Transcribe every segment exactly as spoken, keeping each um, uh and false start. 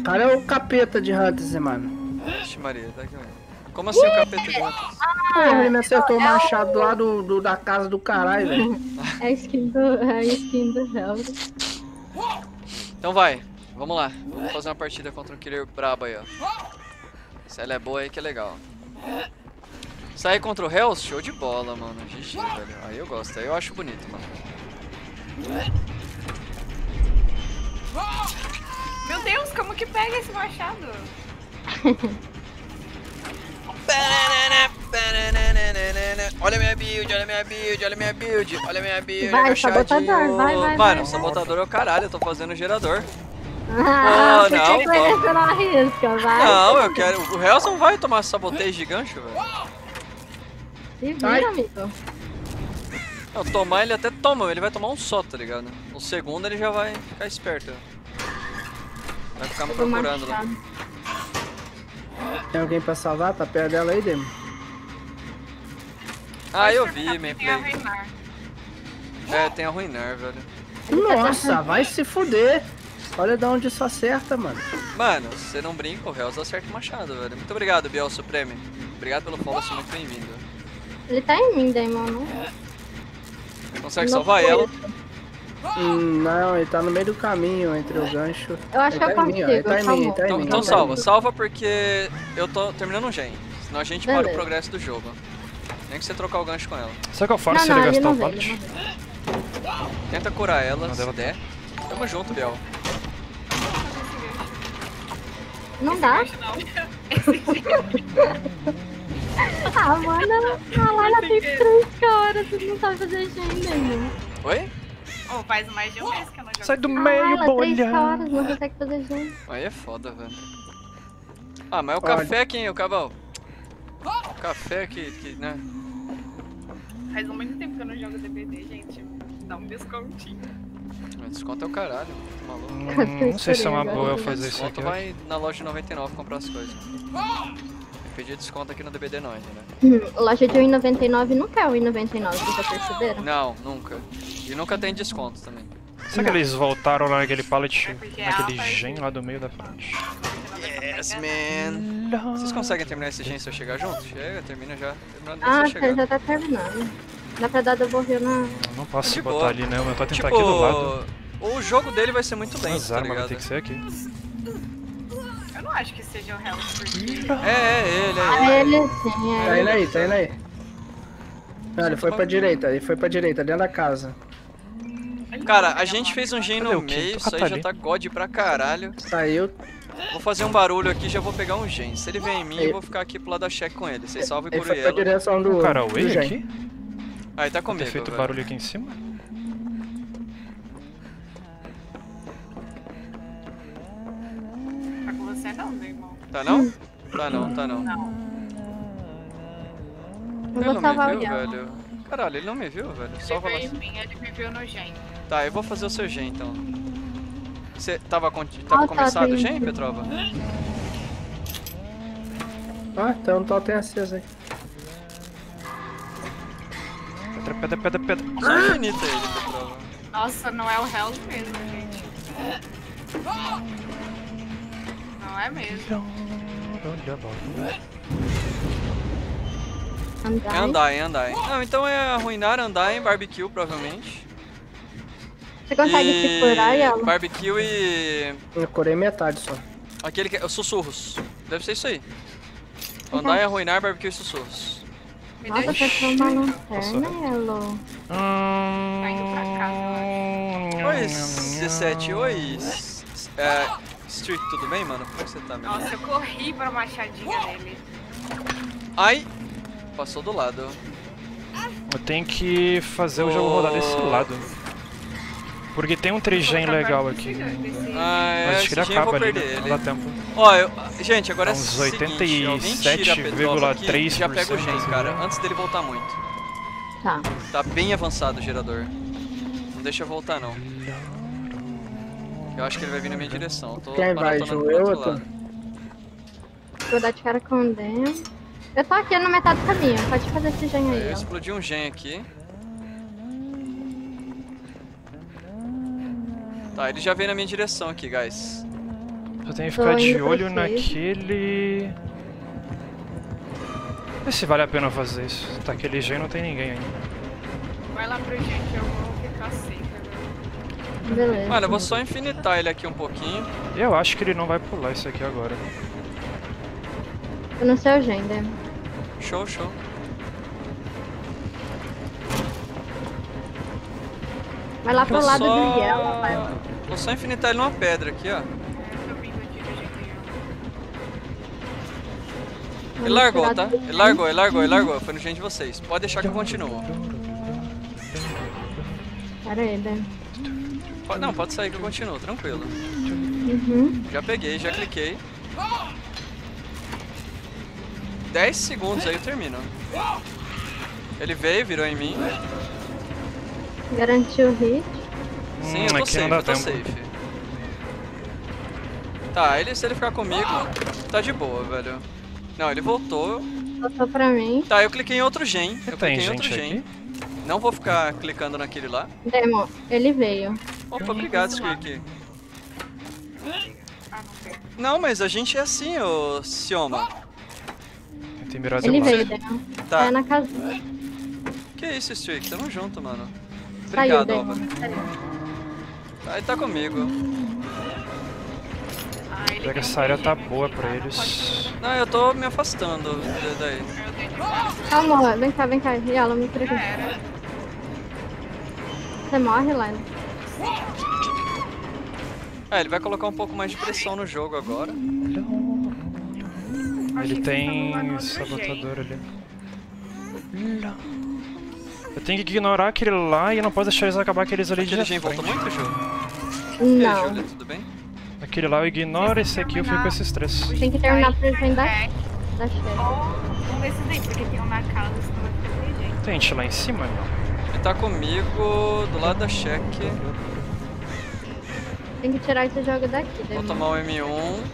Cara, é o capeta de Hunters, mano. Vixe Maria, tá aqui, mano. Como assim o capeta de Hunters? Ah, ele me acertou o é machado o- lá do, do- da casa do caralho, velho. É a skin do, é a skin do Helder. Então vai, vamos lá. Vamos fazer uma partida contra um killer brabo aí, ó. Se ela é boa aí que é legal. Sair contra o Hells, show de bola, mano. G G, velho. Aí eu gosto, aí eu acho bonito, mano. Meu Deus, como que pega esse machado? Olha minha build, olha minha build, olha minha build, olha minha build. Vai, agachadinho. sabotador, vai, vai, Mano, vai. sabotador é o caralho, eu tô fazendo gerador. Ah, Oh, por não, que que pô. você não arrisca, vai? Não, eu quero. O Hells não vai tomar saboteio de gancho, velho. Se vira, Ai. amigo. Não, tomar ele até toma, ele vai tomar um só, tá ligado? No segundo ele já vai ficar esperto. Vai ficar me Pegou o procurando lá. machado. Tem alguém pra salvar? Tá perto dela aí, Demo? Ah, eu Pode vi, perguntar man se tem a play. Reinar. É, tem a Ruinar, velho. Nossa, vai se fuder. Olha de onde isso acerta, mano. Mano, você não brinca, o Hells acerta o machado, velho. Muito obrigado, Biel Supreme. Obrigado pelo follow, você é muito bem-vindo. Ele tá em mim, Damon, não? Consegue Não salvar foi ela? essa. Hum, não, ele tá no meio do caminho entre o gancho. Eu acho Ele que eu tá em mim, ó, ele consigo, tá em mim, calma. ele tá em Então, mim. então ele tá em salva, mim. salva porque eu tô terminando um gen. Senão a gente para o Beleza. progresso do jogo. Nem que você trocar o gancho com ela. Será que eu forço Não, ele não, a ele gastar não o vê, punch? ele não vê. Tenta curar ela, Não se deu. der. Tamo junto, Biel. Não dá? Gancho não. Ah, mano, ela tá lá, ela tem três caras, você não sabe fazer gente ainda. Oi? Oh, faz mais de um mês que eu não jogo. Sai do Ah, meio, ela três bolha! caras, não consegue fazer gente. Aí é foda, velho. Ah, mas é o Olha. café aqui, o Cabal. O café que, que, né? Faz muito tempo que eu não jogo D B D, gente. Dá um descontinho. Desconto é o caralho, tá maluco. Hum, não sei se é uma boa eu fazer isso Desconto aqui. vai na loja de noventa e nove comprar as coisas. Pedir desconto aqui no D B D não ainda, né? Hum, loja de um e noventa e nove nunca é um e noventa e nove, vocês já perceberam? Não, nunca. E nunca tem desconto também. Será que eles voltaram lá naquele pallet, É porque é naquele alta, gen lá do meio da frente? Yes, man! Vocês conseguem terminar esse gen se eu chegar junto? Chega, termina já. Terminando Ah, antes de eu você chegar. já tá terminando. Dá pra dar double heal na... Não posso De botar boa. ali, né? Eu tô tentar Tipo, aqui do lado. o jogo dele vai ser muito lento, Azar, tá mas vai ligado? ter que ser aqui. Eu não acho que seja o Hells, porque... É, é ele, é Ah, ele. ele sim, Tá é indo ele. aí, tá indo aí. Não, ele foi pra direita, ele foi pra direita, dentro da casa. Cara, a gente fez um gen Cadê no o quinto? meio, Ah, isso aí tá já ali. tá god pra caralho. Saiu. Vou fazer um barulho aqui e já vou pegar um gen. Se ele vier em mim, Ele- eu vou ficar aqui pro lado da check com ele. Vocês salvam e Ele curam foi pra ele. direção do. O cara do Way Gen. aqui? Aí tá Ter comigo, feito velho. barulho aqui em cima? Tá com você não, meu irmão. Tá não? Tá não, tá não. Não. Eu Ele vou não salvar me o viu, Yellow. velho. Caralho, ele não me viu, velho. Ele Salva lá. veio em mim, ele me viu no gen. Tá, eu vou fazer o seu gen então. Você tava, con- tava Ah, tá, começado o tem- gen, Petrova? Ah, então o totem aceso aí. Pedra, pedra, pedra, pedra. Só infinita ele, Petrova. Nossa, não é o Hells mesmo, gente. Não é mesmo. É Andar. Undyne, é Undyne. Não, então é arruinar Undyne, barbecue, provavelmente. Você consegue e... se curar, Yellow? Barbecue e... Eu curei metade só. Aquele que é... Os sussurros. Deve ser isso aí. Undyne, arruinar, barbecue e sussurros. Me Nossa, deixa. apertou uma Passou. lanterna, Yellow. Tá indo pra casa, eu Oi, dezessete. Oi, S- é, Street, tudo bem, mano? Como é que você tá, meu? Nossa, eu corri pra machadinha dele. Ai! Passou do lado. Eu tenho que fazer o jogo rodar desse lado. Porque tem um trigem legal aqui. Ah, é, Mas acho que ele esse gen eu vou acaba ali, perder né? Não ele. dá tempo. Ó, eu, gente, agora é o Uns seguinte, alguém oitenta e sete tira a Petrova aqui vírgula e já três pega o por gen, cento. cara, antes dele voltar muito. Tá. Tá bem avançado o gerador. Não deixa eu voltar, não. Eu acho que ele vai vir na minha direção. Eu tô Quem vai, maratonando Ju? pro Eu outro ou tu? lado. Vou dar de cara com o Dem. Eu tô aqui na metade do caminho, pode fazer esse gen Aí aí, eu ó. explodi um gen aqui. Tá, ele já veio na minha direção aqui, guys. Só tem que Tô ficar de indo pra olho vocês. naquele... Vê se vale a pena fazer isso. Tá, aquele Gen não tem ninguém ainda. Vai lá pro gente, eu vou ficar seca. Beleza. Olha, eu vou só infinitar ele aqui um pouquinho. Eu acho que ele não vai pular isso aqui agora. Eu não sei o gender. Show, show. Vai lá pro Vou lado só... do Yellow, vai. Vou só infinitar ele numa pedra aqui, ó. Eu tô vindo aqui do jeito. Ele largou, tá? Ele largou, ele largou, ele largou. Foi no gente de vocês. Pode deixar que eu continuo. Pera aí, Dan. Pode- Não, pode sair que eu continuo, tranquilo. Uhum. Já peguei, já cliquei. dez segundos aí eu termino. Ele veio, virou em mim. Garantiu o hit. Sim, Hum, eu tô aqui safe, não dá eu tô tempo. safe. Tá, ele, se ele ficar comigo, tá de boa, velho. Não, ele voltou. Voltou pra mim. Tá, eu cliquei em outro gen. Eu Tem cliquei em outro gente gen. aqui? Não vou ficar clicando naquele lá. Demo, ele veio. Opa, obrigado, Squeak. Ah, não sei. Não, mas a gente é assim, ô Sioma. Tem mirado Ele lá. veio, Demo. Tá. Tá na casinha. Que isso, Streak? Tamo junto, mano. Saiu, Obrigado, Demo. Alva. Saiu. Tá, ele tá comigo. Ah, ele Pega tem essa um área G tá G boa aqui, pra tá? eles. Não, eu tô me afastando da- daí. Eu dei de cara. Calma, vem cá, vem cá. Yellow, me tira Já aqui. era. Você morre, Lyle. É, ele vai colocar um pouco mais de pressão no jogo agora. Achei Ele que vocês estavam lá no tem outro sabotador ali. Eu tenho que ignorar aquele lá e eu não posso deixar eles acabar aqueles ali de Aquele gen voltou frente. muito, Ju? E aí, Não. Júlia, tudo bem? Aquele lá eu ignoro, esse aqui eu fico com esses três. Tem que terminar pro gen da, É, da chefe. ou um desses aí, porque tem um na casa, senão vai ficar sem jeito. Tem gente lá em cima? Ele tá comigo do lado da cheque. Tem que tirar esse jogo daqui, Vou Demo. tomar o M um.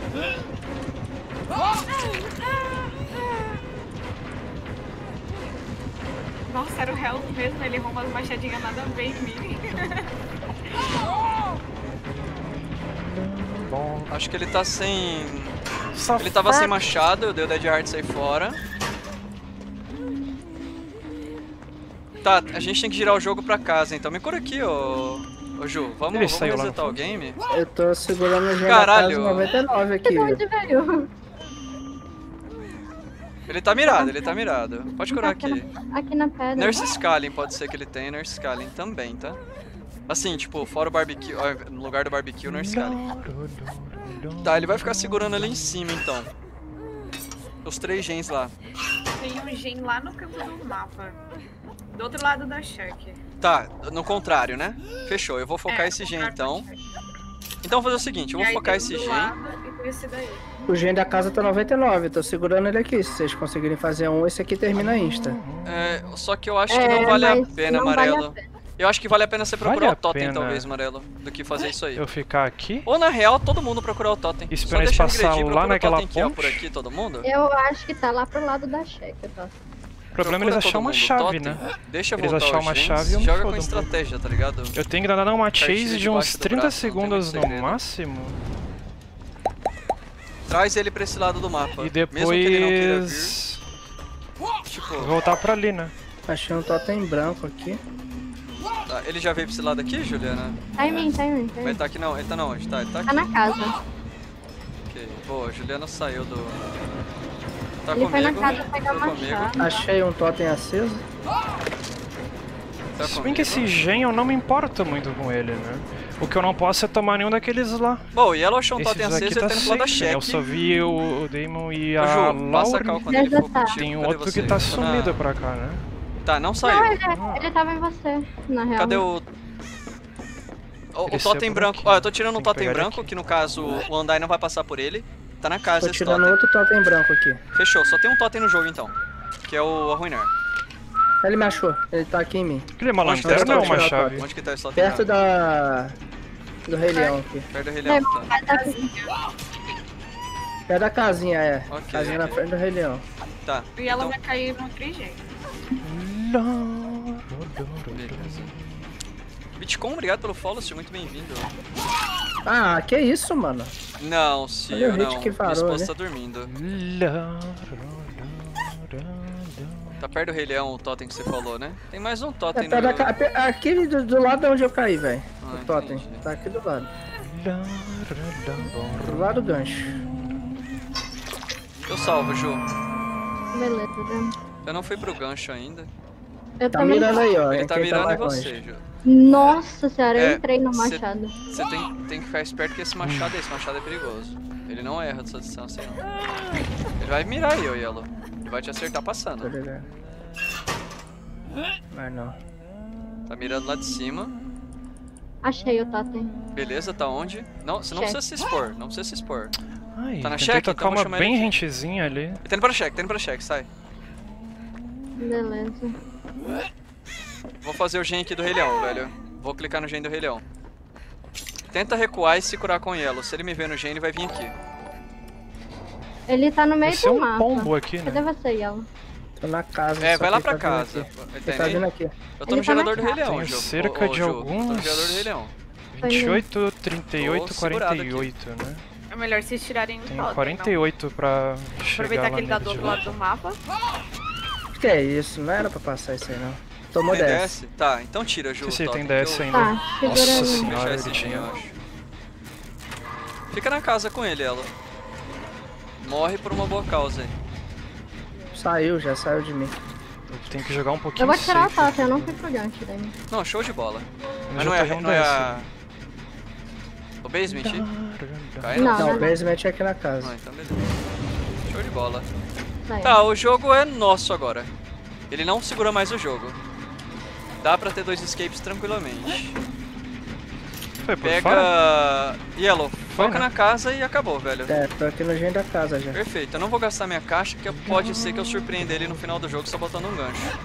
Nossa, era o Hells mesmo, ele arruma as machadinhas nada a ver em mim. Bom. Acho que ele tá sem... Safado. Ele tava sem machado, eu dei o Dead Heart e saí fora. Tá, a gente tem que girar o jogo pra casa, então me cura aqui, ô... Ô Ju, vamos, Ele vamos saiu lá no resetar o fundo. game? Eu tô segurando o gen Caralho. da casa noventa e nove aqui. De onde veio? Ele tá mirado, ele tá mirado. Pode curar Aqui aqui. na, aqui na pedra. Nurse Scaling, pode ser que ele tenha Nurse Scaling também, tá? Assim, tipo, fora o barbecue, ó, no lugar do barbecue, Nurse Scaling. Tá, ele vai ficar segurando ali em cima, então. Os três gens lá. Tem um gen lá no canto do mapa. Do outro lado da cheque. Tá, no contrário, né? Fechou, eu vou focar É, esse gen, contrário da então. cheque. Então eu vou fazer o seguinte, eu E vou aí focar tem um esse do gen. lado e tem esse daí. O gen da casa tá noventa e nove, tô segurando ele aqui. Se vocês conseguirem fazer um, esse aqui termina insta. É, só que eu acho que É, não vale a mas pena, não vale a amarelo. pena. Eu acho que vale a pena você procurar Vale a o totem, pena. talvez, amarelo, do que fazer isso aí. Eu ficar aqui? Ou na real, todo mundo procurar o totem. Esperar Só eles deixar passar regredir, lá procura o naquela totem aqui, ó, ponte? por aqui, todo mundo. Eu acho que tá lá pro lado da cheque, tá? O problema é eles Procura achar todo uma mundo, chave, totem. né? Deixa Eles voltar achar os uma gens, chave, eu me joga fodo com um estratégia, tá ligado? Eu tenho que dar uma chase Partida de debaixo uns do trinta braço, não tem muito segundos no segredo. máximo. Traz ele pra esse lado do mapa. E Mesmo que ele não queira vir. depois... Tipo, voltar pra ali, né? Achei um totem branco aqui. tá, ele já veio pra esse lado aqui, Juliana? Tá em mim, tá em mim, tá em Vai mim. estar aqui não, ele tá não, onde? Tá, ele tá aqui. Tá na casa. Ok, boa, Juliana saiu do... Tá Ele foi comigo, na casa pegar tá uma comigo, chave. Achei um totem aceso. tá Se bem comigo. que esse gen eu não me importo muito com ele, né? O que eu não posso é tomar nenhum daqueles lá. Bom, o Yellow achou um Esses totem aqui aceso e tá ele tá indo pro lado da safe, né? Eu cheque. só vi o, o Damon e Ô, a Ju, passa a cal Laura. quando ele for Já tá. contigo. Tem um Cadê outro você? que tá Tô sumido na... pra cá, né? Tá, não saiu. Não, ele, ele tava em você, na real. Cadê o... O, o Cresceu totem por branco, aqui. ó, eu tô tirando o Tem que totem pegar branco, aqui. que no caso o Andai não vai passar por ele. Tá na casa Tô esse tirando totem. outro totem branco aqui. Fechou, só tem um totem no jogo então. Que é o Arruinar. Ele me achou, ele tá aqui em mim. Aquele é uma Onde que tá lanterna ou esse uma totem? chave? Onde que tá esse totem? Perto da... do Rei Leão aqui. Perto do Rei Leão, tá. Vai tá aqui. Perto da casinha, é. Ok, Casinha na ok. frente do Rei Leão. Tá. E ela então- vai cair no trigem. Beleza. Bitcoin, obrigado pelo follow, seja muito bem-vindo. Ah, que isso, mano. Não, Olha Cio, o hit não. que Minha parou, esposa né? tá dormindo. Lá, lá, lá, lá. Tá perto do Rei Leão, o totem que você falou, né? Tem mais um É totem perto no... da ca- pe- aqui do, do lado de onde eu caí, velho. Ah, O totem. entendi. Tá aqui do lado. Lá, lá, Do lado do gancho. Eu salvo, Ju. Beleza, Demo. Eu não fui pro gancho ainda. Eu Tá também. mirando aí, ó. Ele é tá quem mirando em mais longe. você, Ju. Nossa senhora, eu É, entrei no cê- machado. Você tem, tem que ficar esperto que esse machado, esse machado é perigoso. Ele não erra dessa distância aí, não. Ele vai mirar aí, ô Yellow. Ele vai te acertar Tô passando. ligado. Mas não. Tá mirando lá de cima. Achei o totem. Beleza, tá onde? Não, você não Check. precisa se expor, não precisa se expor. Ai, Tá na tentei check? tocar Então vou uma chamar bem ele aqui. rentezinha ali. Ele tá indo pra check, tá indo pra check, sai. Beleza. Vou fazer o gen aqui do Rei Leão, velho. Vou clicar no gen do Rei Leão. Tenta recuar e se curar com o Yellow. Se ele me ver no gen, ele vai vir aqui. Ele tá no meio Esse é do um mapa. pombo aqui, Cadê né? você, Yellow? Tô na casa. É, só vai lá que pra tá vindo casa. aqui. Ele Ele tá tá indo vindo aí? aqui. Eu tô Ele no tá na gerador do Rei casa. Leão, Tem Ju. cerca Ô, ô, de Ju, alguns- Tô no gerador do Rei Leão. vinte e oito, trinta e oito, Tô segurado quarenta e oito, né? É melhor vocês tirarem o Tem totem, quarenta e oito pra não. chegar Aproveitar lá que ele tá do nele de outro lado volta. do mapa. Que é isso? Não era pra passar isso aí, não. Tomou Tem dez. D S? Tá, então tira, Ju. Sim, sim, o tem totem, D S que eu- ainda. Tá, Nossa segura Vou aí. senhora, fechar ele esse gen, tinha. eu acho. Fica na casa com ele, ela. Morre por uma boa causa aí. Saiu, já saiu de mim. Eu tenho que jogar um pouquinho Eu vou tirar o safe. totem, eu não fui pro gancho daí. Não, show de bola. Eu Mas já não é, peguei um não é D S. a... O basement? Cai Não, Não, não, o basement é aqui na casa. Ah, então beleza. Show de bola. Saiu. Tá, o jogo é nosso agora. Ele não segura mais o jogo. Dá pra ter dois escapes tranquilamente. Foi por fora? Pega... Yellow, Foi, foca né? na casa e acabou, velho. É, tô aqui no gen da casa já. Perfeito, eu não vou gastar minha caixa, porque pode ser que eu surpreenda ele no final do jogo só botando um gancho.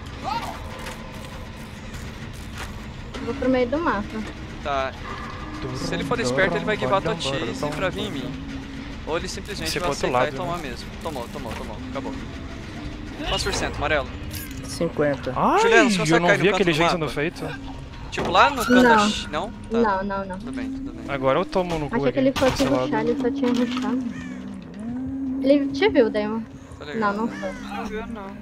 Vou pro meio do mapa. Tá, se ele for esperto, ele vai guivar a tua chase pra vir em mim. Ou ele simplesmente Você vai pro outro aceitar lado, e tomar né? mesmo. Tomou, tomou, tomou, acabou. Quantos por cento, amarelo? cinquenta. Ai, Juliano, você consegue eu não cair no vi canto aquele do gen mapa? sendo feito. Tipo lá no canto da... Não. ch- Não? Tá. Não, não, não. Tudo bem, tudo bem. Agora eu tomo no cu Achei aqui. que ele fosse desse lado. rushar, ele só tinha rushado. Ele te viu, Damon. Tá legal. Não, não foi. Não viu, não.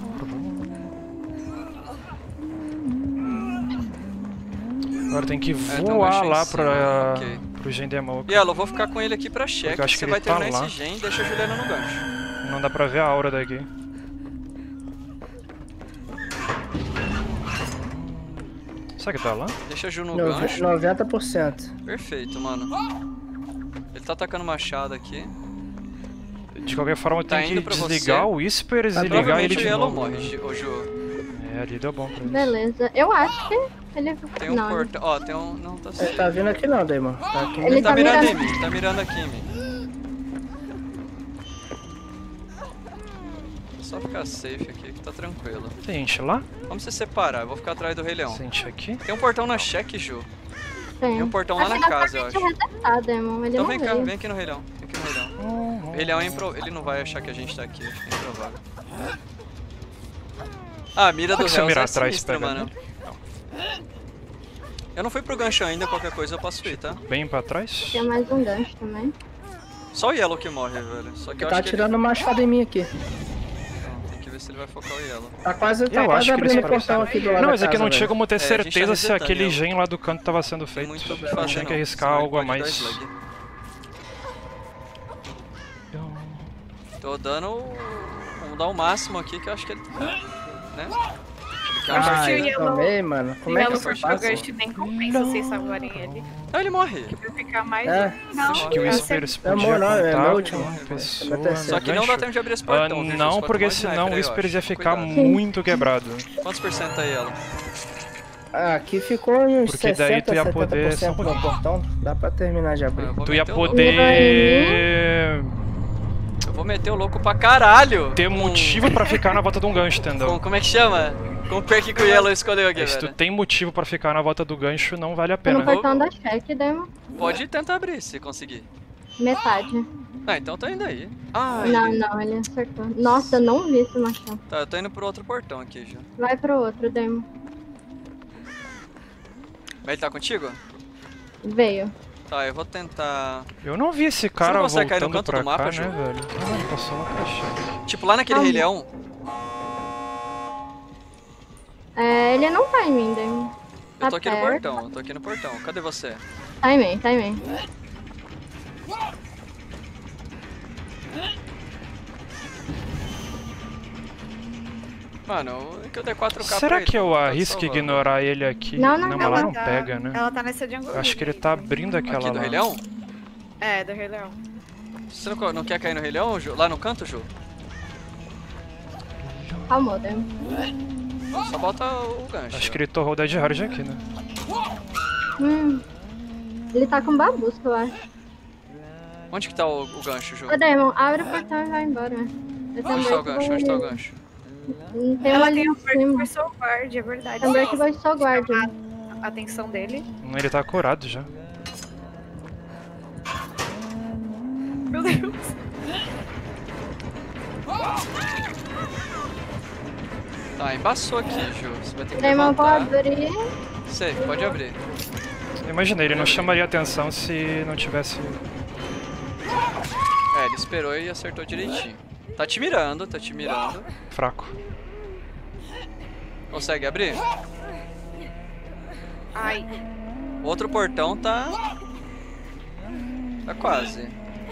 Agora tem que tem um voar gancho em lá cima, pra... ok. pro gen demo. Yellow, vou ficar com ele aqui pra check. Porque eu acho Você que vai ele tá terminar lá. esse gen e deixa a Juliana no gancho. Não dá pra ver a aura daqui. Será que tá lá? Deixa a Ju no Nove- gancho. noventa por cento. Perfeito, mano. Ele tá atacando machado aqui. De qualquer forma, eu Tá tenho indo que pra desligar você. o Whisper e Tá, desligar ele Provavelmente o de Yellow novo. morre, Ju- ô Ju. É, ali deu bom pra ele. Beleza. Eu acho que ele... Tem um não. portão. Ó, tem um. Não, tá Ele certo. tá vindo aqui não, Damon. Tá aqui. Ele Ele tá tá mirando em mirando- mim, tá mirando aqui em mim. Vou só ficar safe aqui que tá tranquilo. Tem gente lá? Vamos se separar, eu vou ficar atrás do Rei Leão. Tem gente aqui? Tem um portão na check, Ju. Tem. Tem um portão lá Acho na que dá casa, pra eu gente acho. resetar, Damon. Ele Então não vem cá, veio. vem aqui no Rei Leão. Vem aqui no Rei Leão. O Rei Leão é impro... ele não vai achar que a gente tá aqui, acho que é improvável. Ah, a mira Será do que se eu Hells mirar é atrás, sinistra, pega, mano. Eu não fui pro gancho ainda, qualquer coisa eu posso ir, tá? Bem pra trás? Tem mais um gancho também. Só o Yellow que morre, velho. Só que eu Tá acho que atirando o machado em mim aqui. ele... Não, tem que ver se ele vai focar o Yellow. Tá quase, tá Eu quase acho que eles abrindo o parecem- portão aqui do lado Não, da mas é que casa, não tinha velho. como ter É, a gente tá certeza se resetando, aquele eu- gen lá do canto tava sendo Tem feito. muito o que Eu fazer, tinha que não, arriscar senão ele algo a pode dar mais. slug. Tô dando... o- Vamos dar o máximo aqui que eu acho que ele... Né? Ele quer um Ah, partido. eu Yellow- também, mano. Como é que Yellow eu puxou o faço? gancho, nem compensa vocês salvarem ele. Não, ele morre. Pra ficar mais... É. Não, Acho que o é Whisper ser- É podia amor, não, é contar meu com último. uma É pessoa meu terceiro. Só que não dá tempo de abrir esse Ah, portão, viu? não, Pode porque tomar sniper senão aí, o eu Whisper acho. ia ficar Cuidado. muito quebrado. Quantos por cento aí, Yellow? Ah, aqui ficou uns Porque daí sessenta, tu ia setenta por poder- cento só um no portão. Dá pra terminar de abrir. Eu vou Tu ia meter o louco. poder Eu vou meter o louco pra caralho. ter Com- motivo pra ficar na volta de um gancho, Com, entendeu? como é que chama? Com o perk que o Yellow escolheu aqui, Se tu velho. tem motivo pra ficar na volta do gancho, não vale a Tô pena. no portão da check, Damon. Pode tentar abrir, se conseguir. Metade. Ah, então tô indo aí. Ah, Não, ele... não, ele acertou. Nossa, eu não vi esse machado. Tá, eu tô indo pro outro portão aqui já. Vai pro outro, Damon. Mas ele tá contigo? Veio. Tá, eu vou tentar... Eu não vi esse cara consegue cair no voltando canto pra do mapa, cá, Ju? né, velho? Ah, ele passou lá pra achar. Tipo, lá naquele Ah, Rei Leão. É, ele não tá em mim, daí. Eu Tá tô aqui no perto. portão, eu tô aqui no portão. Cadê você? Tá em mim, tá em mim. Mano, é que eu dei quatro K Será pra ele, que eu não tá arrisco salvando. ignorar ele aqui? Não, não, mas não, lá ela não tá- pega, né? Ela tá nessa jungle. Eu acho que ele tá abrindo aquela Aqui do lá. Rei Leão? É, do Rei Leão. Você não, não quer cair no Rei Leão, Ju? Lá no canto, Ju? Calma, daí. Só bota o gancho. Acho que ele torrou o Dead Hard aqui, né? Hum. Ele tá com babusca, eu acho. Onde que tá o, o gancho, Ju? Ô, Daemon, abre o portão e vai embora. Eu Onde também tá o gancho? Onde tá o gancho? Não tem Ela uma ali tem em um cima. Break Soul Guard, é verdade. Tem um Break Boy Soul Guard. A atenção dele. Hum, Ele tá curado já. Meu Deus. Tá, embaçou aqui, Ju. Você vai ter que Daemon, vou levantar. abrir. Sei, pode abrir. Eu imaginei, ele não chamaria atenção se não tivesse... É, ele esperou e acertou direitinho. Tá te mirando, tá te mirando. fraco. Consegue abrir? Ai. O outro portão tá... Tá quase.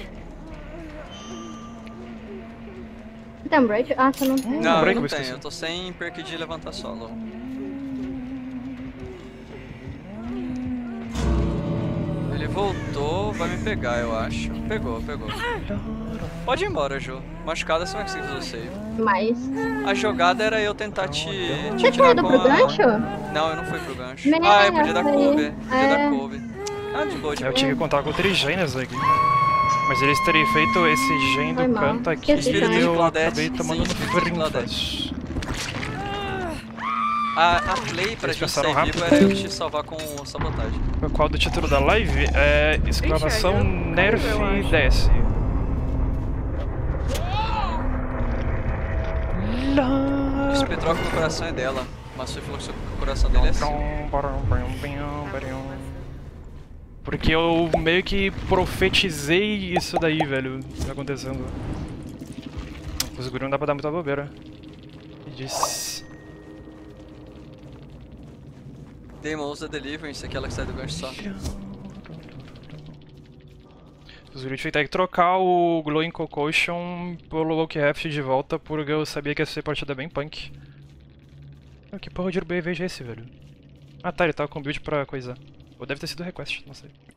Tem um break? Ah, você não tem. Não, break, eu não eu tenho. esqueci. Eu tô sem perk de levantar solo. Ele voltou, vai me pegar, eu acho. Pegou, pegou. Pode ir embora, Ju. Machucada você vai conseguir fazer o save. Mas. A jogada era eu tentar te, te Você tirar tinha ido com pro a... gancho? Não, eu não fui pro gancho. Meu, ah, eu podia dar eu sei. cover. Podia É. dar cover. Ah, de boa, de Eu boa. tinha que contar com três genes aqui. Mas eles teriam feito esse gen Foi do mal. canto aqui Esqueci e também. eu Claudete, acabei tomando sim, no Claudete. frinfas. A, a play pra Vocês gente pensaram sair vivo rápido? era eu te salvar com sabotagem. Qual do título da live? É exclamação Ixi, aí eu- nerf eu acho. desce. Esse Petroca no coração é dela. Mas você falou que o coração dele é seu. Porque eu meio que profetizei isso daí, velho, acontecendo. Os gurus não dá pra dar muita bobeira. E disse... Daemon usa Deliverance, aquela que sai do gancho só. Os gurus tiveram que trocar o Glowing Concussion pelo Lowcraft de volta porque eu sabia que ia ser partida bem punk. Oh, que porra de B V é esse, velho? Ah tá, ele tava com build pra coisa. Ou deve ter sido request, não sei.